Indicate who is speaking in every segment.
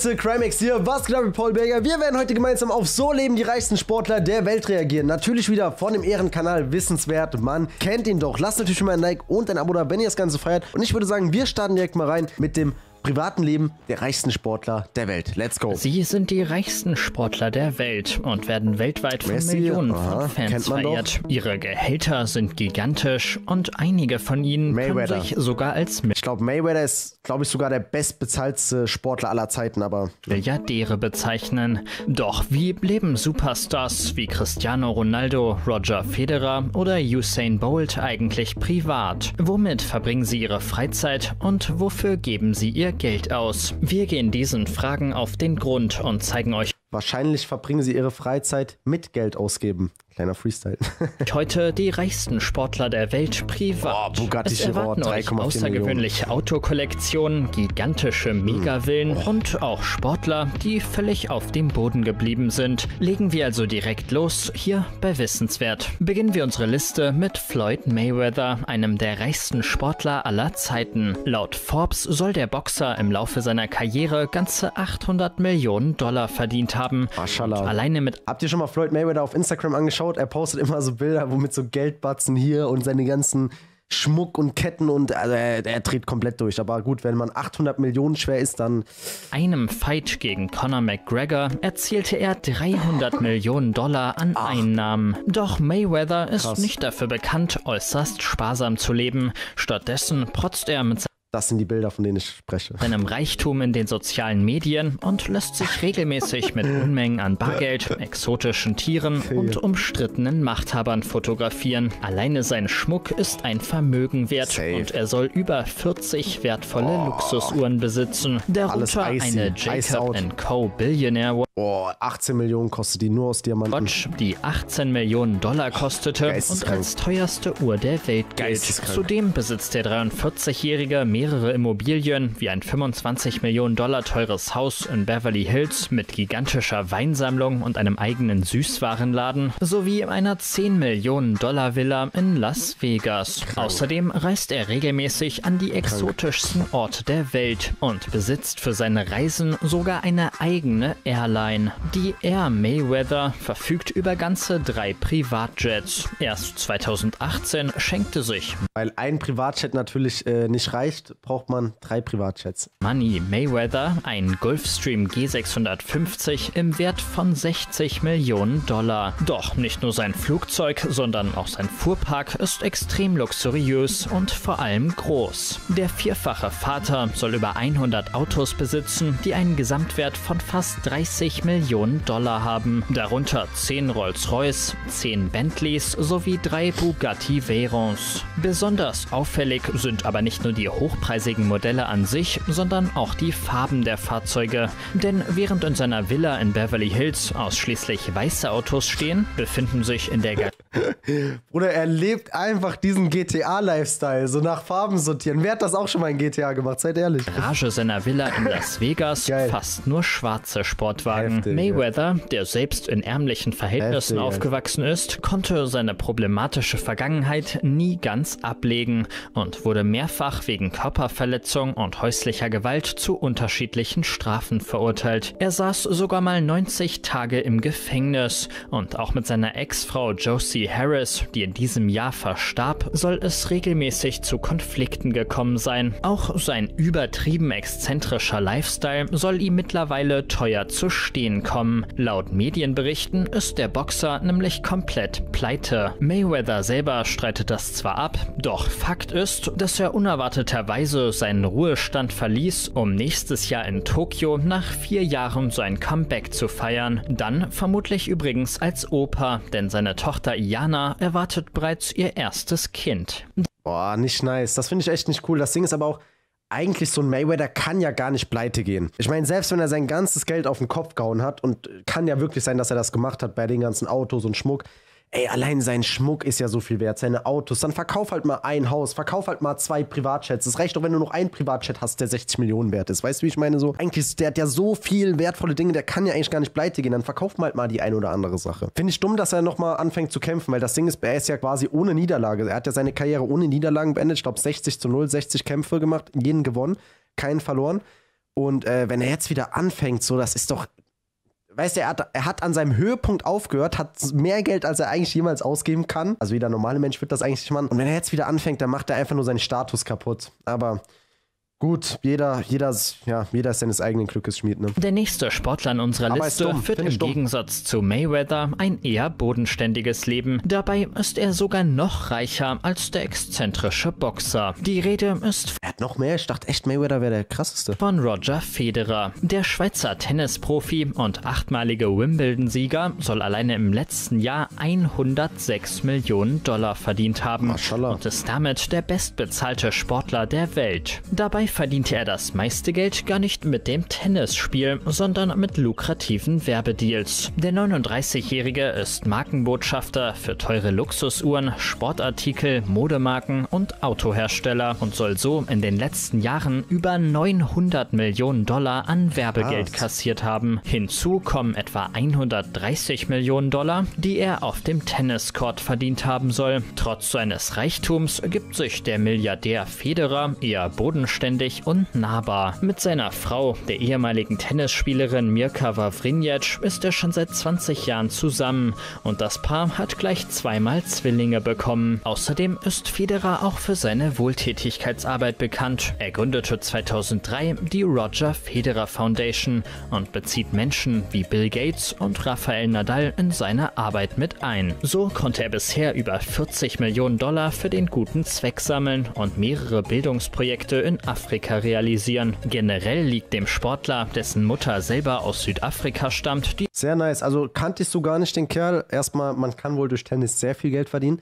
Speaker 1: Leute, Crimex hier, was geht ab mit Paul Berger? Wir werden heute gemeinsam auf So leben die reichsten Sportler der Welt reagieren. Natürlich wieder von dem Ehrenkanal Wissenswert, man kennt ihn doch. Lasst natürlich schon mal ein Like und ein Abo da, wenn ihr das Ganze feiert. Und ich würde sagen, wir starten direkt mal rein mit dem privaten Leben der reichsten Sportler der Welt. Let's go.
Speaker 2: Sie sind die reichsten Sportler der Welt und werden weltweit von Millionen von Fans verehrt. Ihre Gehälter sind gigantisch und einige von ihnen können sich sogar als
Speaker 1: Ich glaube, Mayweather ist, sogar der bestbezahltste Sportler aller Zeiten, aber
Speaker 2: Milliardäre bezeichnen. Doch wie leben Superstars wie Cristiano Ronaldo, Roger Federer oder Usain Bolt eigentlich privat? Womit verbringen sie ihre Freizeit und wofür geben sie ihr Geld aus? Wir gehen diesen Fragen auf den Grund und zeigen euch
Speaker 1: wahrscheinlich verbringen sie ihre Freizeit mit Geld ausgeben. Kleiner Freestyle.
Speaker 2: Heute die reichsten Sportler der Welt privat.
Speaker 1: Bugatti
Speaker 2: Es erwarten euch außergewöhnliche Autokollektionen, gigantische Megavillen und auch Sportler, die völlig auf dem Boden geblieben sind. Legen wir also direkt los, hier bei Wissenswert. Beginnen wir unsere Liste mit Floyd Mayweather, einem der reichsten Sportler aller Zeiten. Laut Forbes soll der Boxer im Laufe seiner Karriere ganze $800 Millionen verdient haben.
Speaker 1: Maschallah.
Speaker 2: Alleine mit...
Speaker 1: Habt ihr schon mal Floyd Mayweather auf Instagram angeschaut? Er postet immer so Bilder, wo mit so Geldbatzen hier und seine ganzen Schmuck und Ketten und also er dreht komplett durch. Aber gut, wenn man 800 Millionen schwer ist, dann...
Speaker 2: Einem Fight gegen Conor McGregor erzielte er $300 Millionen an Einnahmen. Doch Mayweather ist nicht dafür bekannt, äußerst sparsam zu leben. Stattdessen protzt er mit
Speaker 1: Das sind die Bilder, von denen ich spreche.
Speaker 2: seinem Reichtum in den sozialen Medien und lässt sich regelmäßig mit Unmengen an Bargeld, exotischen Tieren und umstrittenen Machthabern fotografieren. Alleine sein Schmuck ist ein Vermögen wert und er soll über 40 wertvolle Luxusuhren besitzen. Darunter eine Jacob & Co. Billionaire
Speaker 1: Boah, 18 Millionen kostet die nur aus Diamanten.
Speaker 2: Watch, die $18 Millionen kostete und als teuerste Uhr der Welt gilt. Zudem besitzt der 43-Jährige mehrere Immobilien, wie ein $25 Millionen teures Haus in Beverly Hills mit gigantischer Weinsammlung und einem eigenen Süßwarenladen, sowie einer $10 Millionen Villa in Las Vegas. Außerdem reist er regelmäßig an die exotischsten Orte der Welt und besitzt für seine Reisen sogar eine eigene Airline. Die Air Mayweather verfügt über ganze 3 Privatjets. Erst 2018 schenkte sich
Speaker 1: Weil ein Privatjet natürlich nicht reicht, braucht man 3 Privatjets.
Speaker 2: Money Mayweather ein Gulfstream G650 im Wert von $60 Millionen. Doch nicht nur sein Flugzeug, sondern auch sein Fuhrpark ist extrem luxuriös und vor allem groß. Der vierfache Vater soll über 100 Autos besitzen, die einen Gesamtwert von fast $30 Millionen haben. Darunter 10 Rolls-Royce, 10 Bentleys sowie 3 Bugatti Veyrons. Besonders auffällig sind aber nicht nur die hochpreisigen Modelle an sich, sondern auch die Farben der Fahrzeuge. Denn während in seiner Villa in Beverly Hills ausschließlich weiße Autos stehen, befinden sich in der
Speaker 1: Bruder, er lebt einfach diesen GTA-Lifestyle, so nach Farben sortieren. Wer hat das auch schon mal in GTA gemacht? Seid ehrlich.
Speaker 2: Garage seiner Villa in Las Vegas fast nur schwarze Sportwagen. Mayweather, der selbst in ärmlichen Verhältnissen aufgewachsen ist, konnte seine problematische Vergangenheit nie ganz ablegen und wurde mehrfach wegen Körperverletzung und häuslicher Gewalt zu unterschiedlichen Strafen verurteilt. Er saß sogar mal 90 Tage im Gefängnis und auch mit seiner Ex-Frau Josie Harris, die in diesem Jahr verstarb, soll es regelmäßig zu Konflikten gekommen sein. Auch sein übertrieben exzentrischer Lifestyle soll ihm mittlerweile teuer zu stehen kommen. Laut Medienberichten ist der Boxer nämlich komplett pleite. Mayweather selber streitet das zwar ab, doch Fakt ist, dass er unerwarteterweise seinen Ruhestand verließ, um nächstes Jahr in Tokio nach 4 Jahren sein Comeback zu feiern. Dann vermutlich übrigens als Opa, denn seine Tochter Iana erwartet bereits ihr erstes Kind.
Speaker 1: Boah, nicht nice. Das finde ich echt nicht cool. Das Ding ist aber auch, eigentlich so ein Mayweather kann ja gar nicht pleite gehen. Ich meine, selbst wenn er sein ganzes Geld auf den Kopf gehauen hat, und kann ja wirklich sein, dass er das gemacht hat bei den ganzen Autos und Schmuck, ey, allein sein Schmuck ist ja so viel wert, seine Autos. Dann verkauf halt mal ein Haus, verkauf halt mal 2 Privatjets. Es reicht doch, wenn du noch einen Privatjet hast, der 60 Millionen wert ist. Weißt du, wie ich meine? So, eigentlich, der hat ja so viel wertvolle Dinge, der kann ja eigentlich gar nicht pleite gehen. Dann verkauft halt mal die ein oder andere Sache. Finde ich dumm, dass er nochmal anfängt zu kämpfen, weil das Ding ist, er ist ja quasi ohne Niederlage. Er hat ja seine Karriere ohne Niederlagen beendet. Ich glaube, 60-0, 60 Kämpfe gemacht, jeden gewonnen, keinen verloren. Und wenn er jetzt wieder anfängt, so, das ist doch, weißt du, er hat an seinem Höhepunkt aufgehört, hat mehr Geld, als er eigentlich jemals ausgeben kann. Also jeder normale Mensch wird das eigentlich nicht machen. Und wenn er jetzt wieder anfängt, dann macht er einfach nur seinen Status kaputt. Aber gut, jeder ist seines eigenen Glückes Schmied, ne?
Speaker 2: Der nächste Sportler in unserer Liste führt im Gegensatz zu Mayweather ein eher bodenständiges Leben. Dabei ist er sogar noch reicher als der exzentrische Boxer. Die Rede ist...
Speaker 1: Er hat noch mehr? Ich dachte echt, Mayweather wäre der krasseste.
Speaker 2: Von Roger Federer. Der Schweizer Tennisprofi und 8-malige Wimbledon-Sieger soll alleine im letzten Jahr 106 Millionen Dollar verdient haben.
Speaker 1: Maschallah.
Speaker 2: Und ist damit der bestbezahlte Sportler der Welt. Dabei verdiente er das meiste Geld gar nicht mit dem Tennisspiel, sondern mit lukrativen Werbedeals. Der 39-Jährige ist Markenbotschafter für teure Luxusuhren, Sportartikel, Modemarken und Autohersteller und soll so in den letzten Jahren über 900 Millionen Dollar an Werbegeld kassiert haben. Hinzu kommen etwa 130 Millionen Dollar, die er auf dem Tenniscourt verdient haben soll. Trotz seines Reichtums gibt sich der Milliardär Federer eher bodenständig und nahbar. Mit seiner Frau, der ehemaligen Tennisspielerin Mirka Wawrinjec, ist er schon seit 20 Jahren zusammen und das Paar hat gleich zweimal Zwillinge bekommen. Außerdem ist Federer auch für seine Wohltätigkeitsarbeit bekannt. Er gründete 2003 die Roger Federer Foundation und bezieht Menschen wie Bill Gates und Rafael Nadal in seine Arbeit mit ein. So konnte er bisher über 40 Millionen Dollar für den guten Zweck sammeln und mehrere Bildungsprojekte in Afrika realisieren. Generell liegt dem Sportler, dessen Mutter selber aus Südafrika stammt, die...
Speaker 1: Sehr nice. Also kanntest du gar nicht den Kerl. Erstmal, man kann wohl durch Tennis sehr viel Geld verdienen.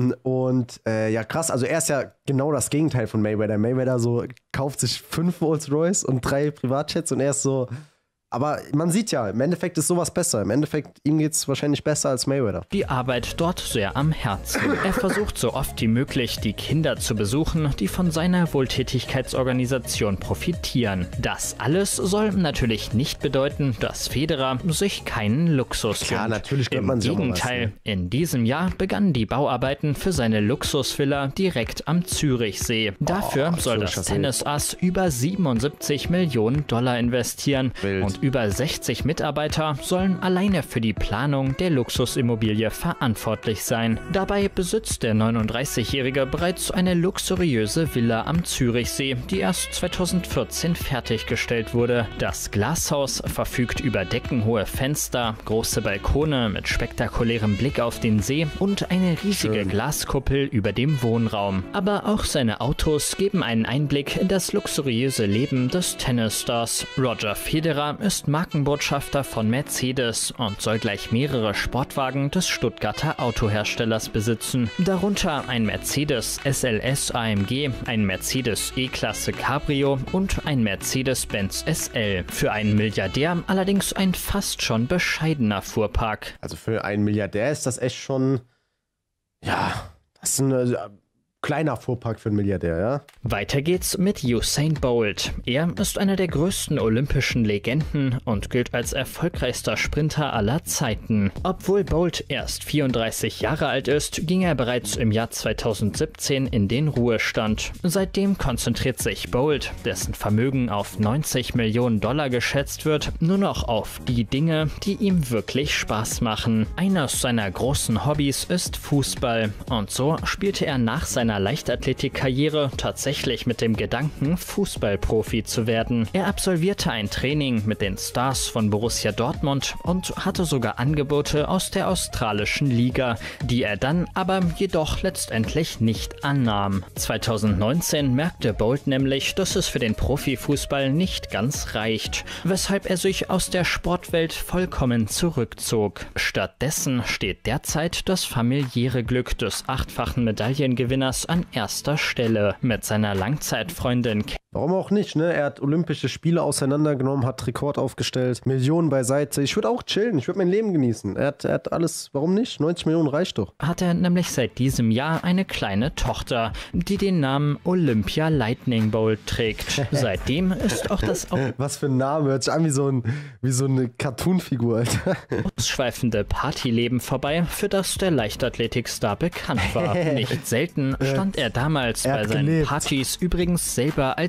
Speaker 1: Ja, krass. Also er ist ja genau das Gegenteil von Mayweather. Mayweather so kauft sich 5 Rolls-Royce und 3 Privatjets und er ist so... Aber man sieht ja, im Endeffekt ist sowas besser. Im Endeffekt, ihm geht es wahrscheinlich besser als Mayweather.
Speaker 2: Die Arbeit dort sehr am Herzen. Er versucht so oft wie möglich, die Kinder zu besuchen, die von seiner Wohltätigkeitsorganisation profitieren. Das alles soll natürlich nicht bedeuten, dass Federer sich keinen Luxus gönnt.
Speaker 1: Ja, natürlich gönnt man sich auch was. Im Gegenteil,
Speaker 2: in diesem Jahr begannen die Bauarbeiten für seine Luxusvilla direkt am Zürichsee. Dafür soll das Tennisass über 77 Millionen Dollar investieren.
Speaker 1: Wild.
Speaker 2: Und über 60 Mitarbeiter sollen alleine für die Planung der Luxusimmobilie verantwortlich sein. Dabei besitzt der 39-Jährige bereits eine luxuriöse Villa am Zürichsee, die erst 2014 fertiggestellt wurde. Das Glashaus verfügt über deckenhohe Fenster, große Balkone mit spektakulärem Blick auf den See und eine riesige Glaskuppel über dem Wohnraum. Aber auch seine Autos geben einen Einblick in das luxuriöse Leben des Tennisstars. Roger Federer ist Markenbotschafter von Mercedes und soll gleich mehrere Sportwagen des Stuttgarter Autoherstellers besitzen. Darunter ein Mercedes SLS AMG, ein Mercedes E-Klasse Cabrio und ein Mercedes-Benz SL. Für einen Milliardär allerdings ein fast schon bescheidener Fuhrpark.
Speaker 1: Also für einen Milliardär ist das echt schon, ja, das ist ein kleiner Fuhrpark für einen Milliardär, ja?
Speaker 2: Weiter geht's mit Usain Bolt. Er ist einer der größten olympischen Legenden und gilt als erfolgreichster Sprinter aller Zeiten. Obwohl Bolt erst 34 Jahre alt ist, ging er bereits im Jahr 2017 in den Ruhestand. Seitdem konzentriert sich Bolt, dessen Vermögen auf 90 Millionen Dollar geschätzt wird, nur noch auf die Dinge, die ihm wirklich Spaß machen. Eines seiner großen Hobbys ist Fußball und so spielte er nach seiner Leichtathletikkarriere tatsächlich mit dem Gedanken, Fußballprofi zu werden. Er absolvierte ein Training mit den Stars von Borussia Dortmund und hatte sogar Angebote aus der australischen Liga, die er dann aber jedoch letztendlich nicht annahm. 2019 merkte Bolt nämlich, dass es für den Profifußball nicht ganz reicht, weshalb er sich aus der Sportwelt vollkommen zurückzog. Stattdessen steht derzeit das familiäre Glück des 8-fachen Medaillengewinners an erster Stelle. Mit seiner Langzeitfreundin.
Speaker 1: Warum auch nicht, ne? Er hat Olympische Spiele auseinandergenommen, hat Rekord aufgestellt, Millionen beiseite. Ich würde auch chillen, ich würde mein Leben genießen. Er hat alles, warum nicht? 90 Millionen reicht doch.
Speaker 2: Hat er nämlich seit diesem Jahr eine kleine Tochter, die den Namen Olympia Lightning Bolt trägt. Seitdem ist auch das...
Speaker 1: Was für ein Name, hört sich an wie so eine Cartoonfigur, Alter.
Speaker 2: Ausschweifende Partyleben vorbei, für das der Leichtathletikstar bekannt war. Nicht selten stand er damals bei seinen Partys übrigens selber als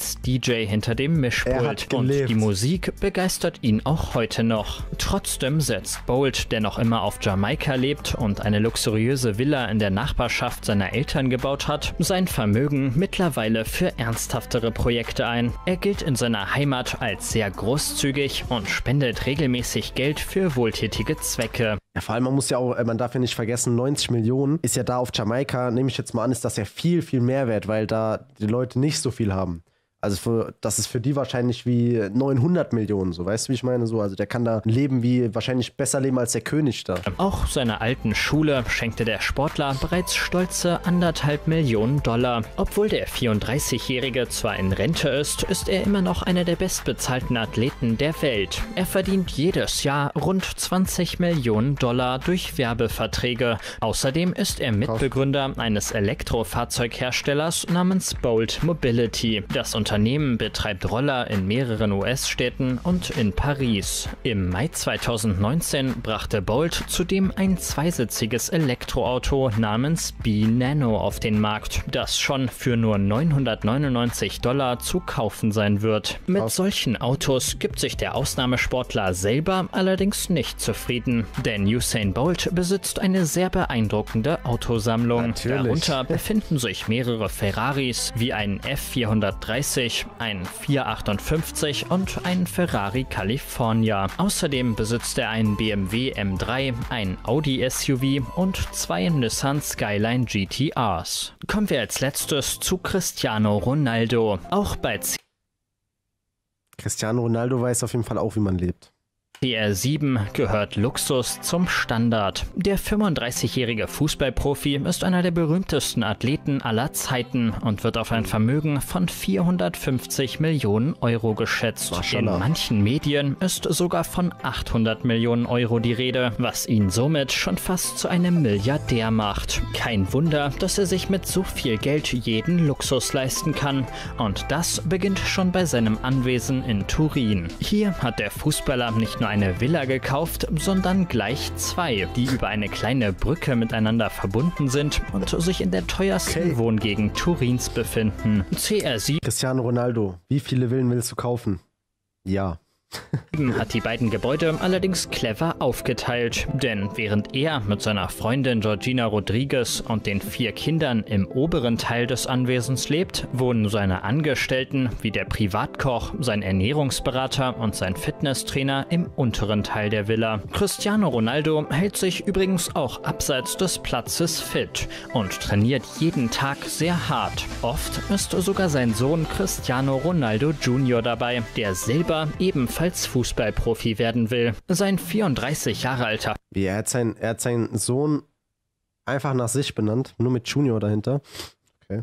Speaker 2: als DJ hinter dem Mischpult und die Musik begeistert ihn auch heute noch. Trotzdem setzt Bolt, der noch immer auf Jamaika lebt und eine luxuriöse Villa in der Nachbarschaft seiner Eltern gebaut hat, sein Vermögen mittlerweile für ernsthaftere Projekte ein. Er gilt in seiner Heimat als sehr großzügig und spendet regelmäßig Geld für wohltätige Zwecke.
Speaker 1: Ja, vor allem, man darf ja nicht vergessen, 90 Millionen ist ja da auf Jamaika, nehme ich jetzt mal an, ist das ja viel, viel mehr wert, weil da die Leute nicht so viel haben. Also das ist für die wahrscheinlich wie 900 Millionen, so, weißt du, wie ich meine? So, also der kann da wahrscheinlich besser leben als der König da.
Speaker 2: Auch seiner alten Schule schenkte der Sportler bereits stolze 1,5 Millionen $. Obwohl der 34-Jährige zwar in Rente ist er immer noch einer der bestbezahlten Athleten der Welt. Er verdient jedes Jahr rund 20 Millionen $ durch Werbeverträge. Außerdem ist er Mitbegründer eines Elektrofahrzeugherstellers namens Bolt Mobility. Das Unternehmen betreibt Roller in mehreren US-Städten und in Paris. Im Mai 2019 brachte Bolt zudem ein zweisitziges Elektroauto namens B-Nano auf den Markt, das schon für nur $999 zu kaufen sein wird. Mit solchen Autos gibt sich der Ausnahmesportler selber allerdings nicht zufrieden, denn Usain Bolt besitzt eine sehr beeindruckende Autosammlung. Darunter befinden sich mehrere Ferraris wie ein F430, ein 458 und ein Ferrari California. Außerdem besitzt er einen BMW M3, ein Audi SUV und 2 Nissan Skyline GTRs. Kommen wir als letztes zu Cristiano Ronaldo.
Speaker 1: Cristiano Ronaldo weiß auf jeden Fall auch, wie man lebt.
Speaker 2: CR7 gehört Luxus zum Standard. Der 35-jährige Fußballprofi ist einer der berühmtesten Athleten aller Zeiten und wird auf ein Vermögen von 450 Millionen € geschätzt. In manchen Medien ist sogar von 800 Millionen € die Rede, was ihn somit schon fast zu einem Milliardär macht. Kein Wunder, dass er sich mit so viel Geld jeden Luxus leisten kann. Und das beginnt schon bei seinem Anwesen in Turin. Hier hat der Fußballer nicht nur eine Villa gekauft, sondern gleich 2, die über eine kleine Brücke miteinander verbunden sind und sich in der teuersten Wohngegend Turins befinden. CR7
Speaker 1: Cristiano Ronaldo, wie viele Villen willst du kaufen? Ja.
Speaker 2: Hat die beiden Gebäude allerdings clever aufgeteilt, denn während er mit seiner Freundin Georgina Rodriguez und den 4 Kindern im oberen Teil des Anwesens lebt, wohnen seine Angestellten wie der Privatkoch, sein Ernährungsberater und sein Fitnesstrainer im unteren Teil der Villa. Cristiano Ronaldo hält sich übrigens auch abseits des Platzes fit und trainiert jeden Tag sehr hart. Oft ist sogar sein Sohn Cristiano Ronaldo Jr. dabei, der selber ebenfalls Fußballprofi werden will. Sein 34 Jahre alter.
Speaker 1: Er hat seinen Sohn einfach nach sich benannt, nur mit Junior dahinter. Okay.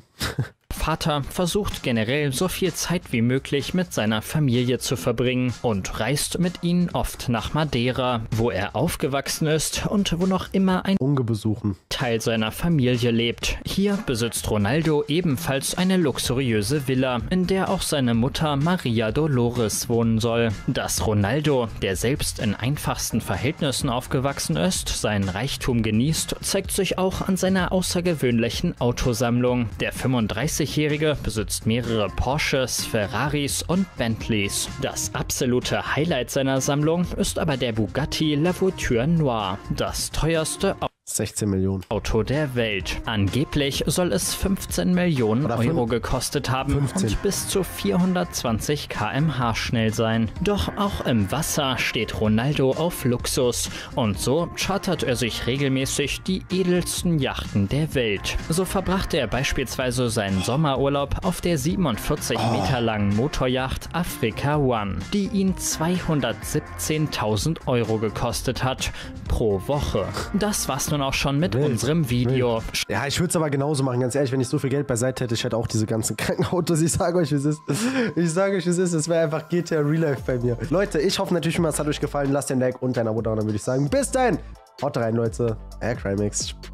Speaker 2: Vater versucht generell so viel Zeit wie möglich mit seiner Familie zu verbringen und reist mit ihnen oft nach Madeira, wo er aufgewachsen ist und wo noch immer ein Teil seiner Familie lebt. Hier besitzt Ronaldo ebenfalls eine luxuriöse Villa, in der auch seine Mutter Maria Dolores wohnen soll. Dass Ronaldo, der selbst in einfachsten Verhältnissen aufgewachsen ist, seinen Reichtum genießt, zeigt sich auch an seiner außergewöhnlichen Autosammlung. Der 35-Jährige besitzt mehrere Porsches, Ferraris und Bentleys. Das absolute Highlight seiner Sammlung ist aber der Bugatti La Voiture Noire, das teuerste
Speaker 1: 16 Millionen.
Speaker 2: Auto der Welt. Angeblich soll es 15 Millionen € gekostet haben und bis zu 420 km/h schnell sein. Doch auch im Wasser steht Ronaldo auf Luxus und so chartert er sich regelmäßig die edelsten Yachten der Welt. So verbrachte er beispielsweise seinen Sommerurlaub auf der 47 Meter langen Motoryacht Africa One, die ihn 217.000 € gekostet hat pro Woche. Das war's nun auch schon mit unserem Video.
Speaker 1: Ja, ich würde es aber genauso machen, ganz ehrlich, wenn ich so viel Geld beiseite hätte, ich hätte auch diese ganzen kranken Autos. Ich sage euch, wie es ist. Es wäre einfach GTA Real Life bei mir. Leute, ich hoffe natürlich, es hat euch gefallen. Lasst den Like und ein Abo da und dann würde ich sagen, bis dahin. Haut rein, Leute. Crimex.